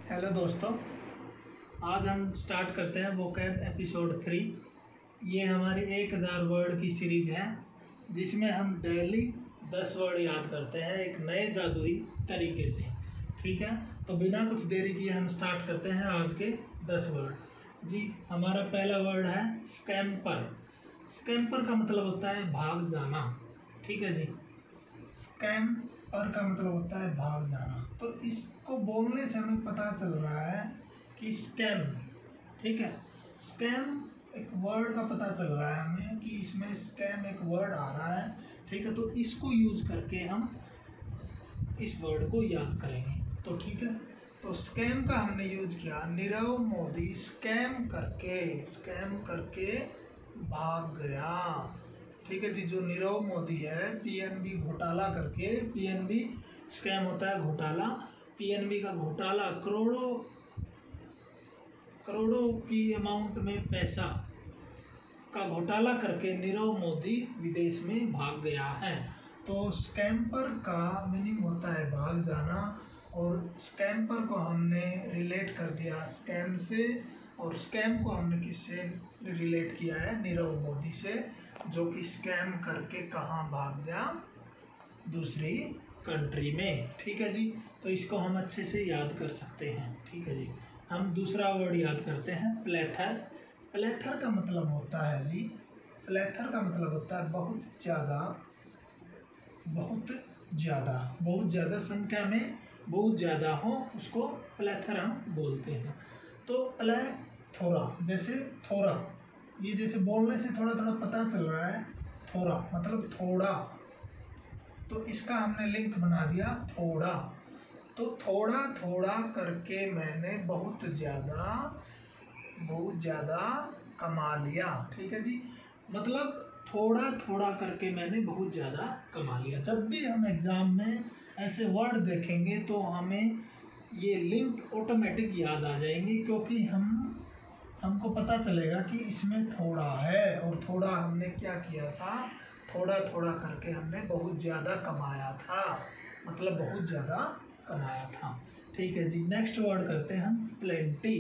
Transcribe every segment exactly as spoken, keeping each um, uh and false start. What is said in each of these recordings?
Hello दोस्तों, आज हम स्टार्ट करते हैं वोकैब एपिसोड थ्री। ये हमारी एक हज़ार वर्ड की सीरीज है जिसमें हम डेली दस वर्ड याद करते हैं एक नए जादुई तरीके से। ठीक है, तो बिना कुछ देरी किए हम स्टार्ट करते हैं आज के दस वर्ड। जी, हमारा पहला वर्ड है स्कैम्पर। स्कैम्पर का मतलब होता है भाग जाना। ठीक है जी, स्कैम पर का मतलब होता है भाग जाना। तो इसको बोलने से हमें पता चल रहा है कि स्कैम, ठीक है, स्कैम एक वर्ड का पता चल रहा है हमें कि इसमें स्कैम एक वर्ड आ रहा है। ठीक है, तो इसको यूज करके हम इस वर्ड को याद करेंगे। तो ठीक है, तो स्कैम का हमने यूज किया, नीरव मोदी स्कैम करके स्कैम करके भाग गया। ठीक है जी, जो नीरव मोदी है पीएनबी घोटाला करके, पीएनबी स्कैम होता है घोटाला, पीएनबी का घोटाला करोड़ों करोड़ों की अमाउंट में पैसा का घोटाला करके नीरव मोदी विदेश में भाग गया है। तो स्कैम्पर का मीनिंग होता है भाग जाना, और स्कैम्पर को हमने रिलेट कर दिया स्कैम से, और स्कैम को हमने किससे रिलेट किया है, नीरव मोदी से, जो कि स्कैम करके कहाँ भाग गया, दूसरी कंट्री में। ठीक है जी, तो इसको हम अच्छे से याद कर सकते हैं। ठीक है जी, हम दूसरा वर्ड याद करते हैं प्लेथर। प्लेथर का मतलब होता है जी, प्लेथर का मतलब होता है बहुत ज़्यादा, बहुत ज़्यादा, बहुत ज़्यादा संख्या में बहुत ज़्यादा हो, उसको प्लेथर हम बोलते हैं। तो प्ले थोड़ा, जैसे थोड़ा, ये जैसे बोलने से थोड़ा थोड़ा पता चल रहा है, थोड़ा मतलब थोड़ा, तो इसका हमने लिंक बना दिया थोड़ा। तो थोड़ा थोड़ा करके मैंने बहुत ज़्यादा बहुत ज़्यादा कमा लिया। ठीक है जी, मतलब थोड़ा थोड़ा करके मैंने बहुत ज़्यादा कमा लिया। जब भी हम एग्ज़ाम में ऐसे वर्ड देखेंगे तो हमें ये लिंक ऑटोमेटिक याद आ जाएंगे, क्योंकि हम हमको पता चलेगा कि इसमें थोड़ा है, और थोड़ा हमने क्या किया था, थोड़ा थोड़ा करके हमने बहुत ज़्यादा कमाया था, मतलब बहुत ज़्यादा कमाया था। ठीक है जी, नेक्स्ट वर्ड करते हैं हम प्लेंटी।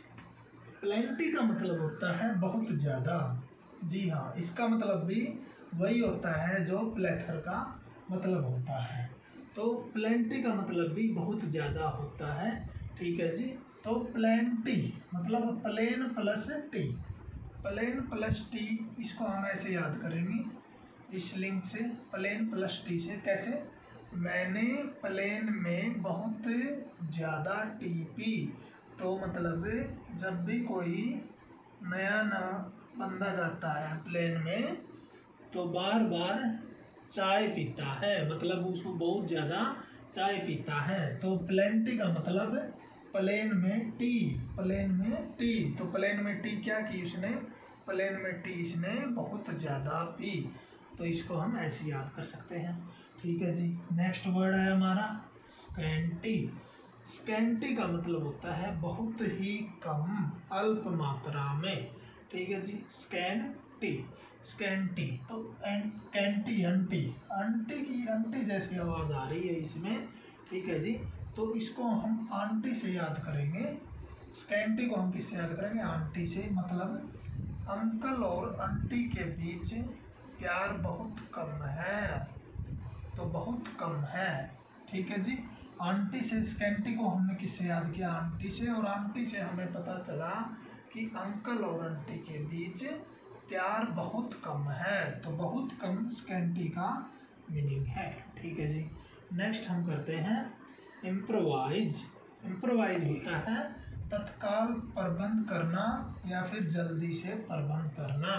प्लेंटी का मतलब होता है बहुत ज़्यादा। जी हाँ, इसका मतलब भी वही होता है जो प्लेथर का मतलब होता है। तो प्लेंटी का मतलब भी बहुत ज़्यादा होता है। ठीक है जी, तो प्लेंटी मतलब plane plus tea, plane plus tea, इसको हम ऐसे याद करेंगे इस लिंक से, प्लेन प्लस टी से। कैसे, मैंने प्लेन में बहुत ज़्यादा टी पी। तो मतलब जब भी कोई नया ना बंदा जाता है प्लेन में तो बार बार चाय पीता है, मतलब उसको बहुत ज़्यादा चाय पीता है। तो प्लेंटी का मतलब प्लेन में टी, प्लेन में टी, तो प्लेन में टी क्या की उसने, प्लेन में टी इसने बहुत ज़्यादा पी। तो इसको हम ऐसे याद कर सकते हैं। ठीक है जी, नेक्स्ट वर्ड है हमारा स्कैंटी। स्कैंटी का मतलब होता है बहुत ही कम, अल्प मात्रा में। ठीक है जी, स्कैंटी, स्कैंटी, तो कैंटी, अंटी, अंटी की अंटी जैसी आवाज़ आ रही है इसमें। ठीक है जी, तो इसको हम आंटी से याद करेंगे। स्कैंटी को हम किससे याद करेंगे, आंटी से। मतलब अंकल और आंटी के बीच प्यार बहुत कम है, तो बहुत कम है। ठीक है जी, आंटी से स्कैंटी को हमने किससे याद किया, आंटी से, और आंटी से हमें पता चला कि अंकल और आंटी के बीच प्यार बहुत कम है। तो बहुत कम स्कैंटी का मीनिंग है। ठीक है जी, नेक्स्ट हम करते हैं इम्प्रोवाइज। इम्प्रोवाइज होता है तत्काल प्रबंध करना या फिर जल्दी से प्रबंध करना।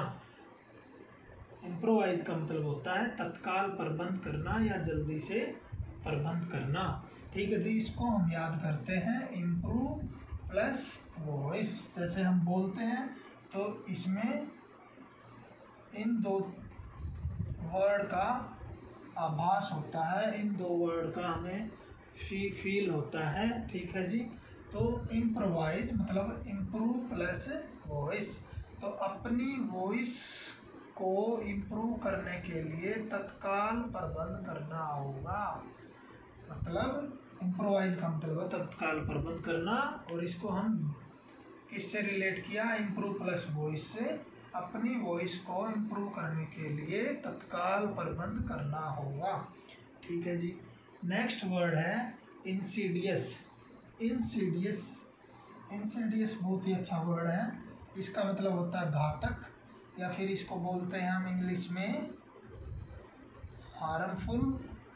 इम्प्रोवाइज का मतलब होता है तत्काल प्रबंध करना या जल्दी से प्रबंध करना। ठीक है जी, इसको हम याद करते हैं इम्प्रूव प्लस वॉइस। जैसे हम बोलते हैं तो इसमें इन दो वर्ड का आभास होता है, इन दो वर्ड का हमें फी फील होता है। ठीक है जी, तो इम्प्रोवाइज मतलब इम्प्रूव प्लस वॉइस, तो अपनी वॉइस को इम्प्रूव करने के लिए तत्काल प्रबंध करना होगा। मतलब इम्प्रोवाइज का मतलब है तत्काल प्रबंध करना, और इसको हम किससे रिलेट किया, इम्प्रूव प्लस वॉइस से। अपनी वॉइस को इम्प्रूव करने के लिए तत्काल प्रबंध करना होगा। ठीक है जी। नेक्स्ट वर्ड है इंसीडियस। इंसीडियस इंसीडियस बहुत ही अच्छा वर्ड है। इसका मतलब होता है घातक, या फिर इसको बोलते हैं हम इंग्लिश में हार्मफुल।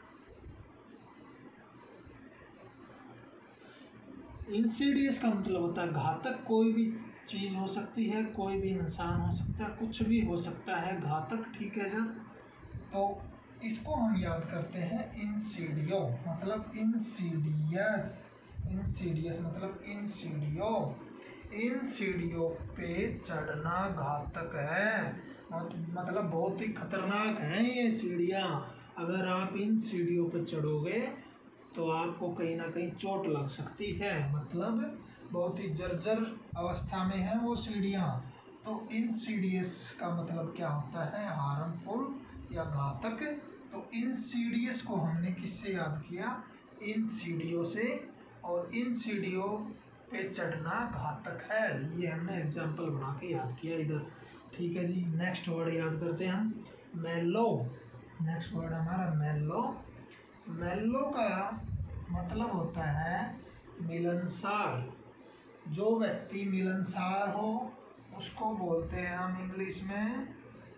इंसीडियस का मतलब होता है घातक। कोई भी चीज़ हो सकती है, कोई भी इंसान हो सकता है, कुछ भी हो सकता है घातक। ठीक है सर। तो इसको हम याद करते हैं इंसीडियो मतलब इंसीडियस। इंसीडियस मतलब इंसीडियो। इंसीडियो पे चढ़ना घातक है, मतलब बहुत ही खतरनाक है ये सीढ़ियाँ। अगर आप इन सीढ़ियों पर चढ़ोगे तो आपको कहीं ना कहीं चोट लग सकती है, मतलब बहुत ही जर्जर अवस्था में है वो सीढ़ियाँ। तो इंसीडियस का मतलब क्या होता है, हार्मफुल या घातक। तो इंसीडियस को हमने किससे याद किया, इन सीढ़ियों से, और इन सीढ़ियों पे चढ़ना घातक है, ये हमने एग्जाम्पल बना के याद किया इधर। ठीक है जी। नेक्स्ट वर्ड याद करते हैं हम, मेलो। नेक्स्ट वर्ड हमारा मेलो। मेलो का मतलब होता है मिलनसार। जो व्यक्ति मिलनसार हो उसको बोलते हैं हम इंग्लिश में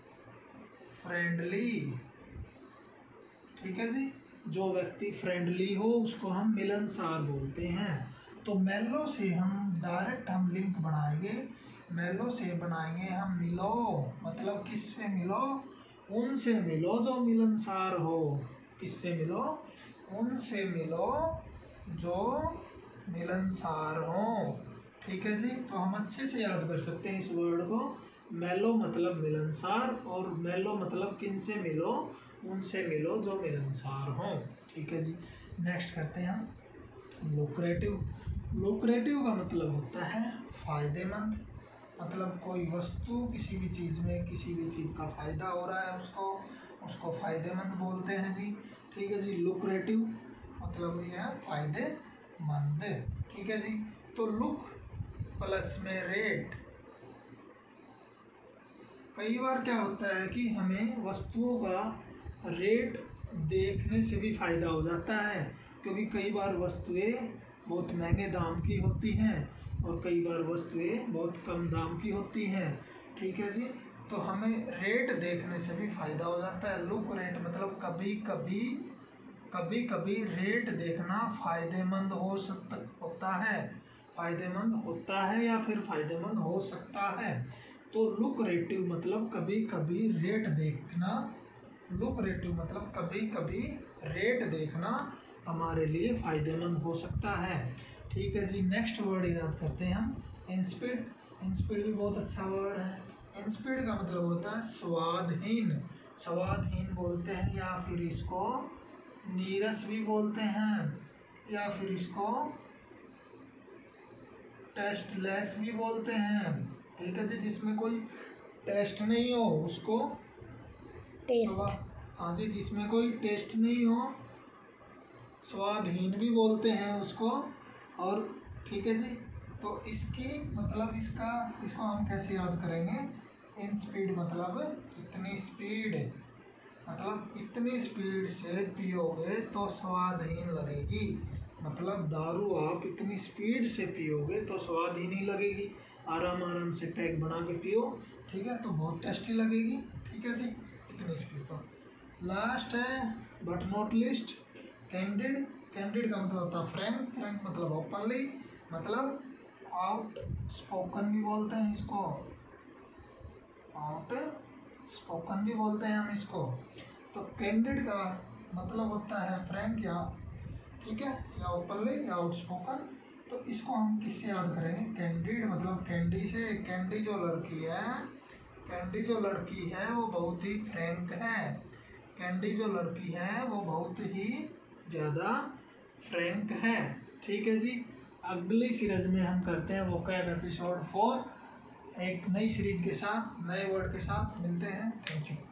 फ्रेंडली। ठीक है जी। जो व्यक्ति फ्रेंडली हो उसको हम मिलनसार बोलते हैं। तो मेलो से हम डायरेक्ट हम लिंक बनाएंगे। मेलो से बनाएंगे हम मिलो, मतलब किससे मिलो, उनसे मिलो जो मिलनसार हो। किससे मिलो, उनसे मिलो जो मिलनसार हो। ठीक है जी। तो हम अच्छे से याद कर सकते हैं इस वर्ड को। मेलो मतलब मिलनसार, और मेलो मतलब किन से मिलो, उनसे मिलो जो मिलनसार हो। ठीक है जी। नेक्स्ट करते हैं हम लुक्रेटिव। लुक्रेटिव का मतलब होता है फायदेमंद, मतलब कोई वस्तु किसी भी चीज़ में, किसी भी चीज़ का फायदा हो रहा है उसको उसको फायदेमंद बोलते हैं जी। ठीक है जी। लुक्रेटिव मतलब यह है फायदेमंद। ठीक है जी। तो लुक प्लस में रेट। कई बार क्या होता है कि हमें वस्तुओं का रेट देखने से भी फायदा हो जाता है, क्योंकि कई बार वस्तुएं बहुत महंगे दाम की होती हैं और कई बार वस्तुएं बहुत कम दाम की होती हैं। ठीक है जी। तो हमें रेट देखने से भी फायदा हो जाता है। लुक रेट मतलब कभी कभी कभी कभी रेट देखना फायदेमंद हो सकता होता है फायदेमंद होता है या फिर फायदेमंद हो सकता है। तो लुक्रेटिव मतलब कभी कभी रेट देखना। लुक्रेटिव मतलब कभी कभी रेट देखना हमारे लिए फायदेमंद हो सकता है। ठीक है जी। नेक्स्ट वर्ड याद करते हैं हम इंस्पीड। इंस्पीड भी बहुत अच्छा वर्ड है। इंस्पीड का मतलब होता है स्वादहीन। स्वादहीन बोलते हैं, या फिर इसको नीरस भी बोलते हैं, या फिर इसको टेस्टलेस भी बोलते हैं। ठीक है जी। जिसमें कोई टेस्ट नहीं हो उसको टेस्ट। हाँ जी, जिसमें कोई टेस्ट नहीं हो स्वादहीन भी बोलते हैं उसको। और ठीक है जी। तो इसकी मतलब इसका इसको हम कैसे याद करेंगे, इन स्पीड मतलब इतनी स्पीड, मतलब इतनी स्पीड से पियोगे तो स्वादहीन लगेगी। मतलब दारू आप इतनी स्पीड से पियोगे तो स्वाद ही नहीं लगेगी। आराम आराम से पैक बना के पियो, ठीक है, तो बहुत टेस्टी लगेगी। ठीक है जी। इतनी स्पीड। तो लास्ट है but not least candid. Candid का मतलब होता है फ्रैंक। फ्रैंक मतलब ओपनली, मतलब आउट स्पोकन भी बोलते हैं इसको। आउट स्पोकन भी बोलते हैं हम इसको। तो कैंडिड का मतलब होता है फ्रैंक, या ठीक है, या ओपनली या आउटस्पोकन। तो इसको हम किससे याद करेंगे, कैंडिड मतलब कैंडी से। कैंडी जो लड़की है कैंडी जो लड़की है वो बहुत ही फ्रैंक है। कैंडी जो लड़की है वो बहुत ही ज़्यादा फ्रैंक है। ठीक है जी। अगली सीरीज में हम करते हैं वोकैब एपिसोड फोर। एक नई सीरीज के साथ, नए वर्ड के साथ मिलते हैं। Thank you.